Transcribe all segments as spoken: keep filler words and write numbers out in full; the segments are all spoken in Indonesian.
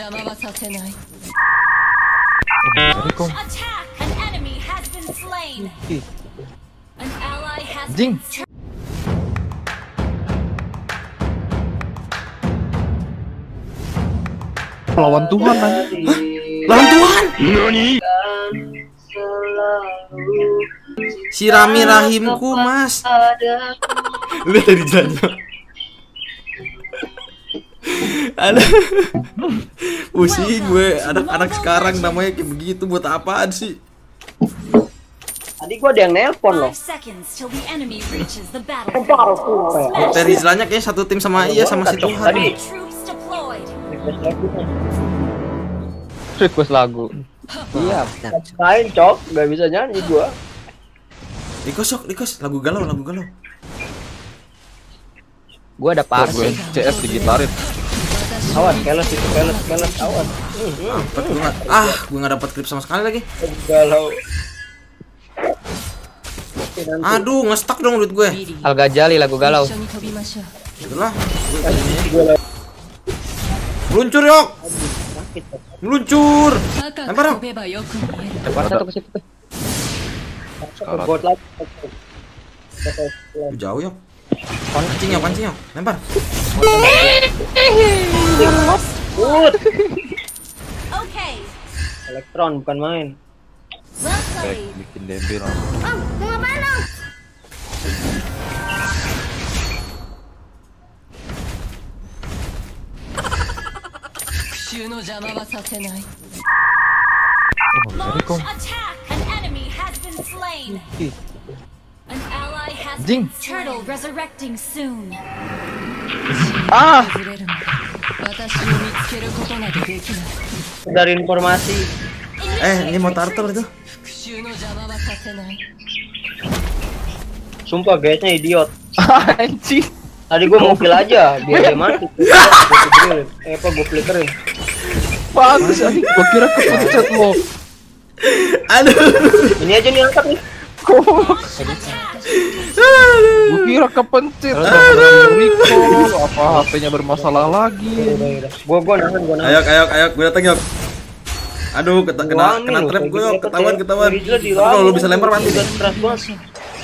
Jing. Lawan Tuhan aja. Lawan Tuhan. Sirami rahimku, Mas. Lihat tadi jalannya. Ada. Pusing gue, anak-anak sekarang namanya kayak begitu, buat apaan sih? Tadi gua ada yang nelpon loh. Terizlanya kayaknya satu tim sama iya sama si Tuhan. Tadi Request lagu. iya, main cok, gak bisa nyanyi gua. Request sok, request lagu galau, lagu galau. Gua ada Pas gue passing. C S digitarin. Awas, keles itu, keles, keles, awas. Mampet gue nggak, ah gue nggak dapat klip sama sekali lagi. Galau. Aduh, ngestak dong duit gue. Al Ghazali lagu galau. Itulah. Meluncur yok. Meluncur. Lempar dong. Lempar satu ke situ. Bot lagi. Jauh yok. Pancing ya, pancing ya. Lempar. Ut. Elektron bukan main. Kayak bikin dempil. Jing. Turtle resurrecting soon. Ah. Dari informasi. Eh, ini mau turtle itu. Sumpah guysnya idiot. Anjing. Tadi gua mau kill aja biar dia mati. Gua flickerin. Eh apa gua flickerin. Bagus anjing. Gua kira kepencet lo. Aduh. Ini aja nih angkat nih. Gua kira kepencet. Rico apa H P-nya bermasalah lagi. Gua gua nahan gua nahan. Ayo, ayo, ayo, gue datang yok. Aduh, kena kena, Wangi kena loh, trap kayak gue gitu yok, dapet ketahuan ya. ketahuan. Rizla Tapi dilawan, kalau lu bisa lempar mati. udah keras banget.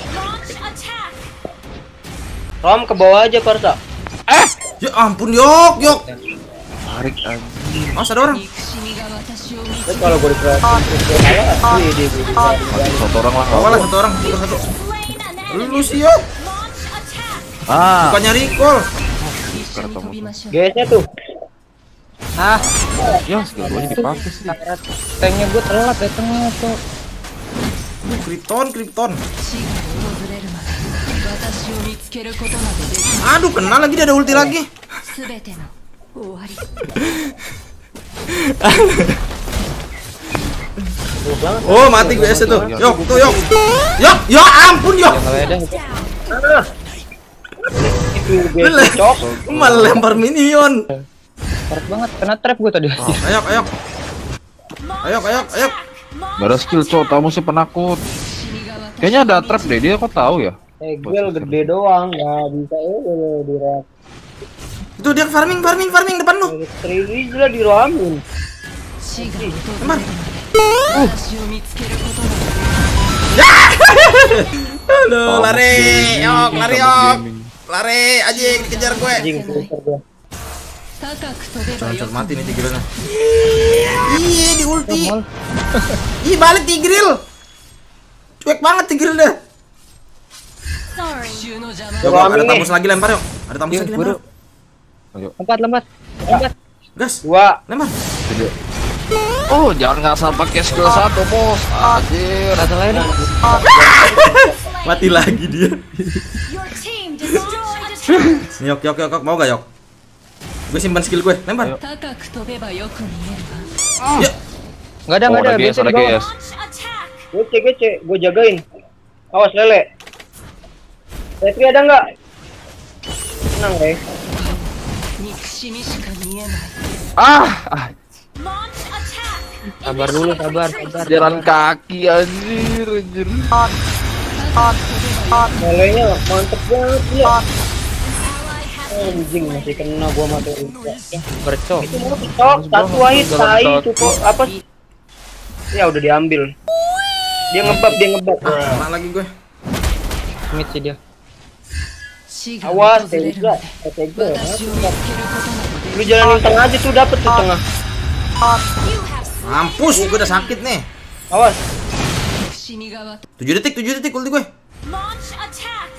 Rom ke bawah aja Parsa. Eh, ya ampun yok, yok. Tarik anjing. Mas ada orang. Kan kalau gua dikerasin terus gua kalah. Wih, dia bisa. Mati satu orang lah. Bawa lah satu orang, satu satu. Lu sih yok. Ah. Bukannya recall. Guysnya tuh. Ah. Ya, skill gue dipakai sih. Tanknya gua telat datangnya tuh. Krypton, Krypton. Aduh, kena lagi, dia ada ulti lagi. Oh, mati gue S itu. Yok, tuh yok. Yok, ya ampun yok. Ah. Itu guys cok. Malah lempar minion. Parah banget kena trap gua tadi. Ayo, ayo. Ayo, ayo, ayo. Gak ada skill cowok, kamu sih penakut. Kayaknya ada trap deh, dia kok tahu ya? Egel gede doang, nggak bisa eh di rak. Itu dia farming, farming, farming depan lu. Rizla diramin. Lempar. Aduh, lari. Yok, lari yok. Lari, anjing dikejar gue. Anjing filter gua. Cocok mati nih Tigrealnya. Ih, di ulti. Ih, balik Tigreal. Cuek banget Tigreal deh. Yuk, ada tamus lagi lempar yuk. Ada tamus lagi lempar. Ayo. Lompat, lompat. Lompat. Gas. Dua. Lempar. Oh, jangan ngasal pakai skill satu, bos. Anjir. Satu lain. Mati lagi dia. Yok, yok, yok, mau gak yok? Gue simpan skill gue, lempar. Ya. Enggak ada, enggak ada. Biasa di bawah. Gece, gece. Gue jagain. Awas lele. Petri ada enggak? Tenang, guys. Ah, ah. Sabar dulu, sabar, sabar. Jalan kaki anjir, anjir. Lelenya mantep banget ya. Anjing masih kena gua mati. Bercok. Itu mau cok satu wahid tai itu kok apa? Ya udah diambil. Dia ngebab, dia ngebab. Kena lagi gue. Mid sih dia. Awas, Tega. Tega. Lu jalanin tengah aja tuh dapet tuh tengah. Mampus, gue udah sakit nih. Awas. tujuh detik, tujuh detik ulti gue. Launch attack.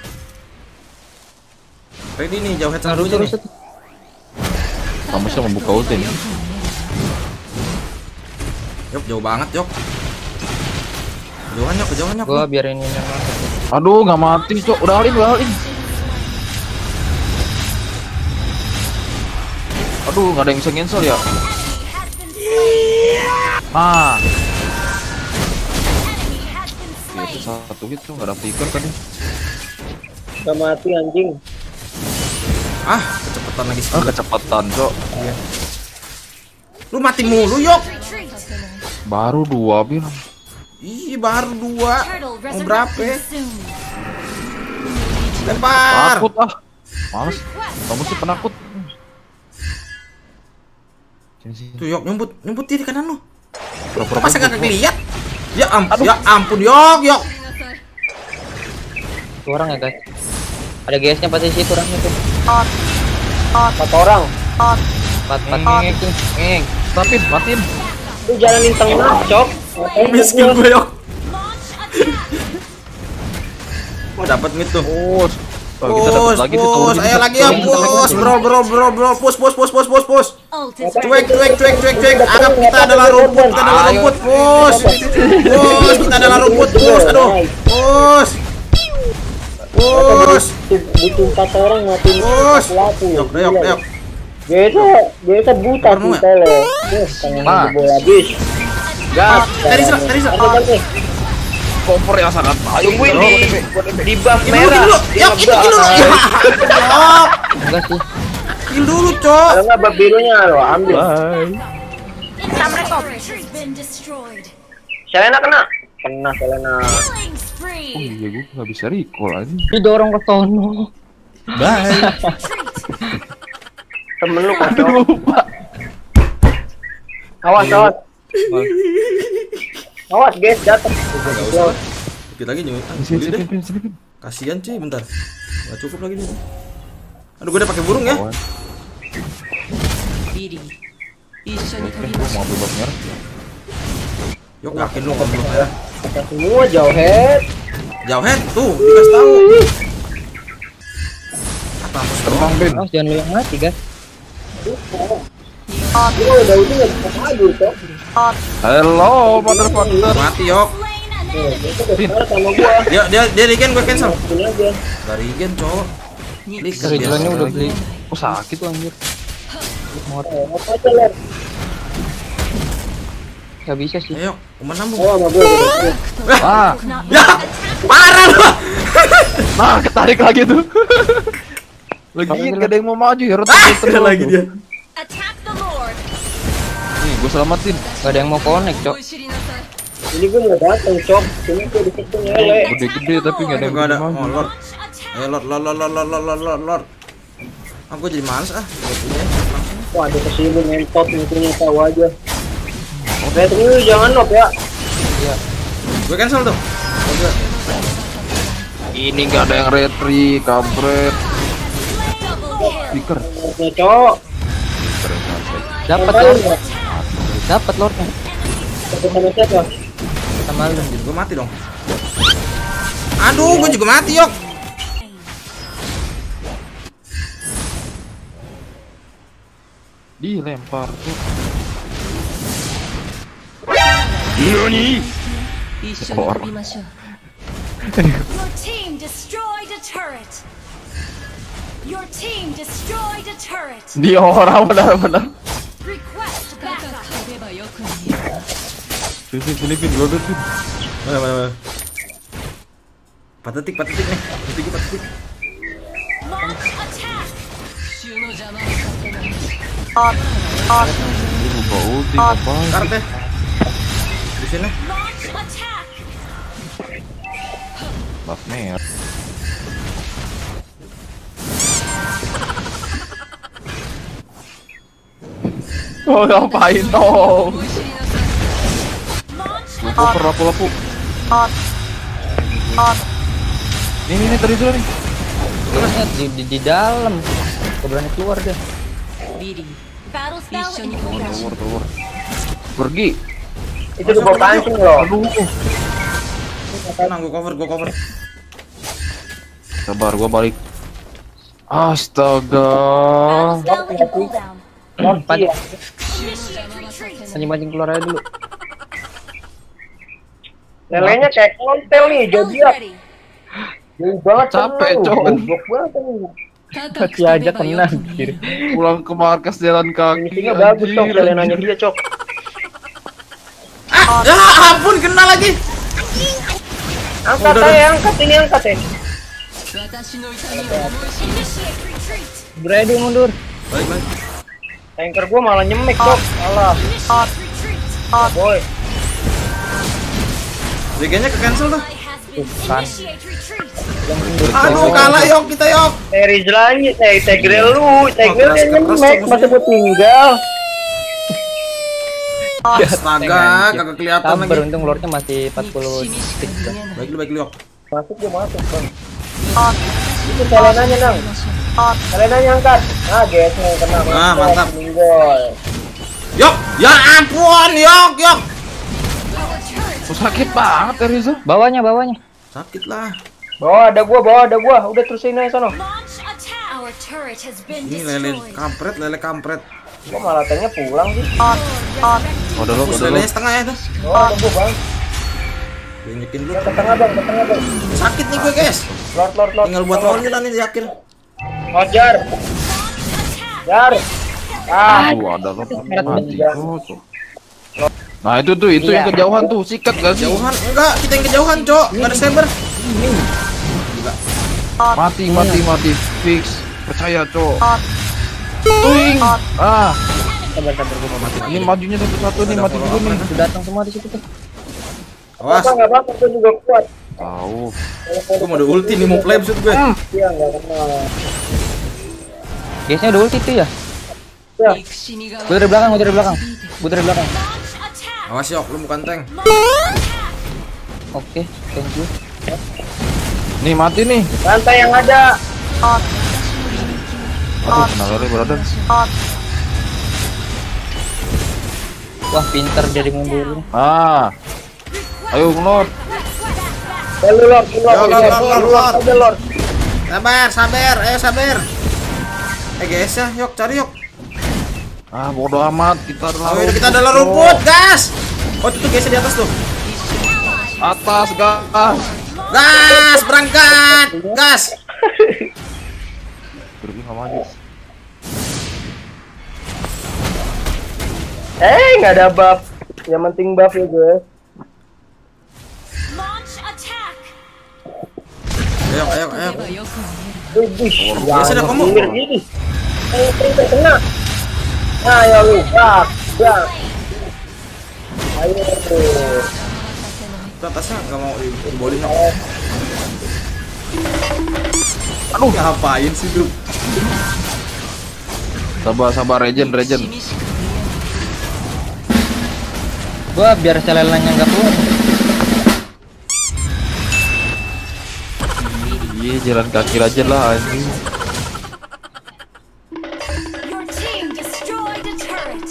Ready nih, jauh head sama Terus dulunya nih. terus. Kamu bisa membuka ulti nih. Yok, jauh banget, Yok. Kejauhan, Yok, kejauhan, Yok. Gua biarin ini yang masuk. Aduh, nggak mati, Cok. Udah all in, udah all in. Aduh, nggak ada yang bisa cancel ya. Ah, ya, itu satu hit tuh nggak ada flicker tadi. Udah mati anjing. Ah, kecepatan lagi Ah, sih. kecepatan, Cok. Lu mati mulu, Yok. Retreat. Baru dua bilang. Ih, baru dua. Turtle Mau berapa? resurrecting soon. Lempar. Takut ah. Males. Kamu sih penakut. Sini sini. Tuh, Yok, nyumput, nyumput di kanan lu. Pura-pura Masa kabur, kagak Cok. lihat? Ya ampun, ya ampun, Yok, Yok. Itu orang ya guys. Ada G S-nya pasti sih kurangnya tuh. Empat orang. Empat empat ngeng ngeng. Tapi matiin. Lu jalanin tengah, cok. Miskin gue, Yok. Launch attack. Oh, dapat mid tuh. Push. Oh, kita dapat Push, lagi nih, push, tower ini. ayo lagi ya, push, bro, bro, bro, bro, push, push, push, push, push, push. Ult is Cuek, cuek, cuek, cuek, cuek. Anggap kita adalah rumput, kita adalah rumput, push, push, kita adalah rumput, push, aduh, push, push, Butuh empat orang mati. push. Pelaku. Yok, yok, yok. Biasa, biasa buta Kamu kita loh. Tuh, tangan Ah. jebol habis. Gas. Dari sana, dari sana. Ada nih. Kompor yang sangat baik. Tungguin di di buff Kill dulu, merah. kill dulu, yok, itu kill dulu. Yok, Enggak sih. kill dulu, cok. Kalau nggak buff birunya lo ambil. Bye. turret has been destroyed. Selena kena. Kena Selena. Killing Oh spree. iya, gue nggak bisa recall aja. Didorong ke sono. Bye. Retreat. Temen lu kok. Lupa. Awas, awas. Awas, guys, datang. Dikit lagi nyuy. Sini, sini, sini, sini, sini. Kasihan cuy, bentar. Gak cukup lagi nih. Aduh, gue udah pakai burung ya. Kawan. Oke, gue mau ambil buff merah. Yok, yakin lu kalau belum merah. Kita semua jauh head. Jauh head tuh, dikasih tahu. Apa mampus Terbang, Ben. Oh, jangan lu yang mati guys. Aku udah udah nggak bisa maju, cok. Hello, motherfucker. Mati, Yok. Sekarang sama gua. Dia dia dia regen, gue cancel. Sini aja. Gak regen, cowok. Flicker Regelannya biasa udah lagi. beli. Oh, sakit tuh anjir. Eh, apa aja, Ler? Gak bisa sih. Ayo, kuman nambung. Oh, sama gua udah. Ah, Ya, parah lu. nah ketarik lagi tuh. Lagi gak ada yang mau maju ya, Ah, ada lagi dia. Attack the Lord. Nih, gue selamatin. Gak ada yang mau connect, Cok. Ini gua mau datang, cok. Sini gua di situ ngele. Gede-gede tapi gak ada yang Gak ada. mau Oh, maju. Lord. Launch attack. Ayo, Lord, Lord, Lord, Lord, Lord, Lord, Lord, Lord. Ah, gue jadi males ah. Gak punya. Wah, ada kesini ngentot mungkin tahu aja. Retri lu jangan nok ya. Gue cancel tuh. Ini gak ada yang retri, kampret. Double kill. Speaker. Ya, cok. Dapat Ngapain, Lord. Pak? Dapat Lordnya. Dapat sama siapa? Sama lu. Gue mati dong. Aduh, gue juga mati, Yok. Dilempar tuh. Orang. Your team destroyed a turret. Your team destroyed a turret. Dia orang benar-benar. Request backup. Sini, sini, Pin. Gue Pin. Mana, mana, mana. Empat detik, empat detik nih. Detik, empat detik. Launch attack. Ini lupa ulti, apa? Karet deh. Di sini. Launch attack. Buff merah. Oh, ngapain dong? Launch Lapu, lapu, lapu, lapu. Nih, nih, nih, tadi dulu nih. Terusnya di, di, di dalam. Gak berani keluar dia. battle spell in progress. Keluar, keluar. Pergi. Itu tuh gua pancing loh. Aduh. Tenang, gua cover, gua cover. Sabar, gua balik. Astaga. Battle spell in cooldown. Empat. Initiate retreat. Mancing-mancing keluar aja dulu. Lelenya kayak kontel nih, Ult jadi ya. ready. Jauh banget. Capek, kan lu. Cok. Goblok banget lu. Kaki aja kena anjir. Pulang ke markas jalan kaki. Finishingnya bagus cok, selenanya dia cok. Ah, ya ampun kena lagi. Angkat Udah, aja, angkat ini angkat ya. Initiate retreat. Ready mundur. Baik, baik. Tanker gua malah nyemek cok. Alah, Initiate retreat. boy. D G-nya ke cancel tuh. Ally has been initiate retreat. Aduh, kalah yok kita yok. Teris lagi, eh Tegrel lu, Tegrel keras, dia keras, nyemek, Cok, masa gua tinggal. Astaga, kagak kelihatan Sabar, lagi. untung lordnya masih empat puluh detik. Baik lu, baik lu yok. Masuk gua masuk bang. Itu selenanya nang. Selenanya angkat. Ah, guys yang kena. Ah, mantap. Minggol. Yok, ya ampun, yok, yok. Oh, sakit banget ya Riza. Bawahnya, bawahnya. Sakit lah. Bawa ada gua, bawa ada gua. Udah terusin aja sono. Launch attack. Our turret has been Ini lele destroyed. kampret, lele kampret. Gua malah tanya pulang sih. Oh, udah lo, Terus udah lo. lelenya setengah ya tuh. Oh, ada gua bang. Banyakin dulu. Ya, ke tengah bang, ke tengah bang. Sakit nih gue guys. Lord, lord, lord. Tinggal buat rolly lah nih di akhir. Hajar. Jar. Ah, Tuh, ada lo mati. Oh, tuh. Nah, itu tuh, itu yang kejauhan tuh, sikat gak sih? Jauhan enggak, kita yang kejauhan, Cok. Enggak ada saber. Mati, mati, mati. Fix. Percaya, Cok. Tuing. Ah, Sabar, sabar, gua mau mati. ini majunya satu-satu nih, mati dulu nih. Udah datang semua di situ tuh. Awas, apa enggak apa-apa, gua juga kuat. Tahu. gua mau ada ulti nih, mau play episode gue. Iya, enggak kena. Guysnya udah ulti tuh ya. Ya, Gua dari belakang, gua dari belakang. Gua dari belakang. Launch attack. Awas yok, lu bukan tank. Oke, thank you. Nih, mati nih. rantai yang ada. Aduh, kena lele, brother. Wah, pintar jadi mundur. Ah. Ayo, Lord. Ya, lu lord, lu lord, Yo, lord, lord, lord, lord. aja lord. Sabar, sabar, ayo sabar. Eh guys ya, yok cari yok. Ah, bodo amat, kita Oh, adalah udah kita adalah rumput, gas. Oh, itu tuh guys di atas tuh. atas, gas. Gas, berangkat. Gas. Pergi nggak maju. Eh, nggak ada buff. Yang penting buff ya gue. Launch attack. Ayo, ayo, ayo. Wih, Ya, sudah kamu. ini. Eh, kita kena. Ayo lu, bak, bak. Ayo. Itu atasnya nggak mau dibolin. Aduh, Ngapain sih tuh? sabar, sabar, regen, regen. Gua biar selenanya nggak keluar. Iya, jalan kaki aja lah anjing. Your team destroyed a turret.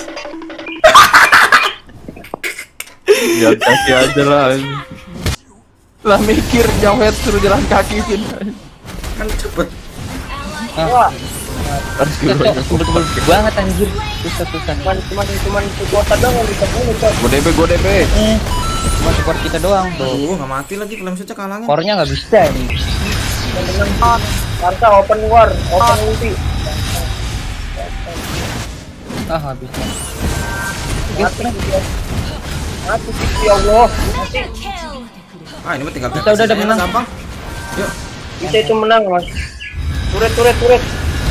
Jalan kaki aja lah anjing. Lah mikir jawet suruh jalan kaki sini. Kan cepet. Wah, Harus Cok, dulu. cok, tebel-tebel banget anjir. Susah, susah. cuman cuman cuman kekuatan doang yang bisa bunuh, Cok. Gue D B, gue D B. Eh, cuma support kita doang tuh. Tuh, nggak mati lagi kalau misalnya kalangin. Core-nya nggak bisa ini. Yang menang Karsa open war, open ulti. Ah, habis. Mati dia. Mati sih ya Allah. Mati. Kill. Ah, ini mah tinggal Kita udah ada menang. gampang. Yuk. Bisa itu menang, Mas. Turet turet turet.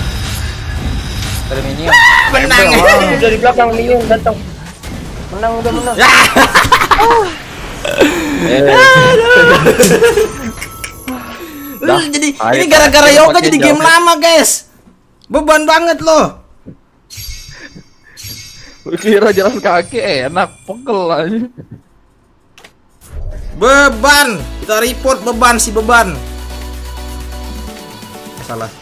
Dari minion. Menang. Oh, dari belakang minion datang. Menang udah menang. Ya. Dah, Lu jadi ayo, ini gara-gara ayo, yoga pakai jadi game jawab. lama, guys. Beban banget loh. Lu kira jalan kaki enak, pegel aja. Beban, kita report beban si beban. Salah.